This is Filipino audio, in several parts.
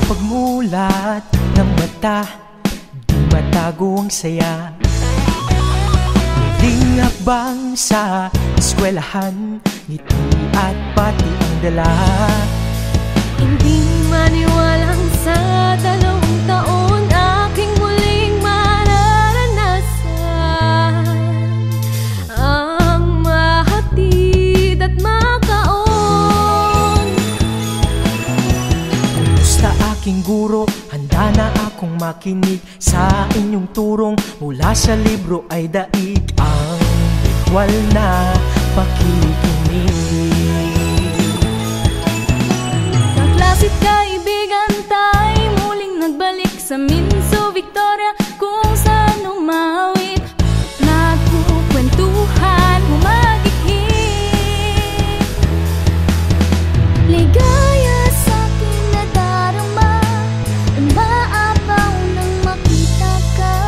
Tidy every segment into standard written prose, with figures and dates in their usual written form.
pagmulat ng mata, di matago ang saya. Muling hakbang sa eskwelahan, ngiti at pati ang dala. Hindi maniwalang sa 2 taon aking muling mararanasan ang mahatid at makaon. Kumusta aking guro? Handa na akong makinig sa inyong turong. Mula sa libro ay daig ang bikwal na pakikinig. Kaklasit kaibigan tayo muling nagbalik sa Minso, Victoria, kung saan umawit nagkukwentuhan, humagihik. Ligaya sa akin nadarama, umaapaw nang makita ka.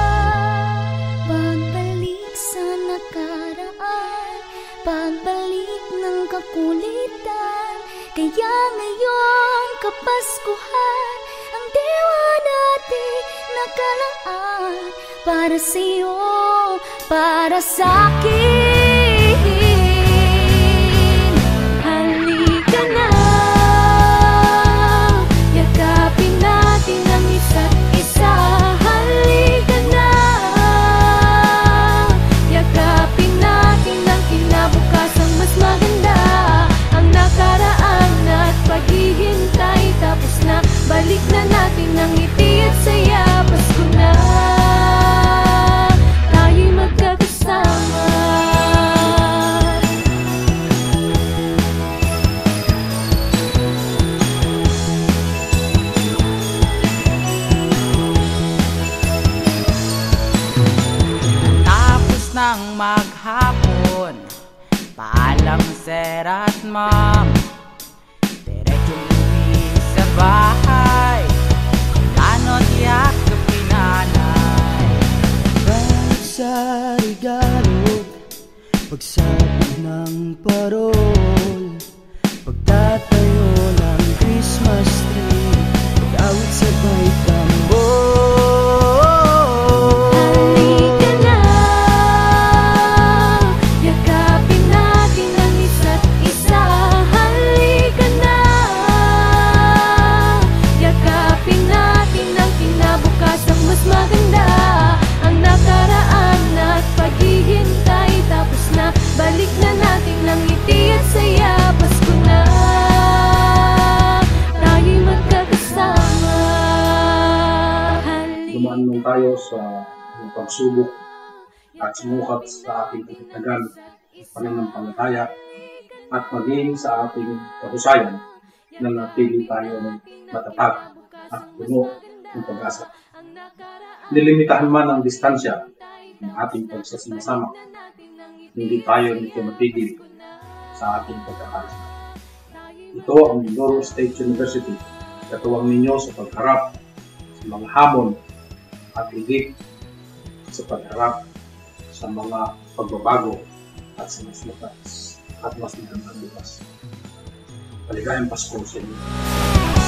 Pagbalik sa nakaraan, pagbalik ng kakulitan, kaya ngayong Kapaskuhan, ang diwa natin nakalaan para sa'yo, para sa'kin. Halika na, yakapin natin ang isa't isa. Halika na, yakapin natin ang kinabukasang mas maganda. Ang nakaraan at paghihintay tapos na, balik na natin ang ngiti at saya. Pasko na, tayo'y magkakasama. Tapos ng maghapon, paalam sir at ma'am, diretsong uwi sa bahay, ano't yakapin nanay. Balik sa regalo, pagsabi ng parol, pagtatayo ng Christmas tree, pag-awit sabay tambol. Halika na, yakapin natin ang isa't isa. Halika na, yakapin natin ang kinabukasang mas maganda. Ang nakaraan at paghihintay tapos na, balik na natin ang ngiti at saya. Pasko na, tayo'y magkakasama. Dumaan lang tayo sa mga pagsubok at sumukat sa ating katatagan, pananampalataya at maging sa ating kahusayan na natili tayo ng matatag at puno ng pag-asa. Nilimitahan man ang distansya ng ating pagsasama, hindi tayo nito matigil sa ating pagkakaisa. Ito ang Mindoro State University, katuwang ninyo sa pagharap sa mga hamon at higit sa pagharap sa mga pagbabago at sa mas lakas at mas magandang bukas. Maligayang Pasko sa inyo.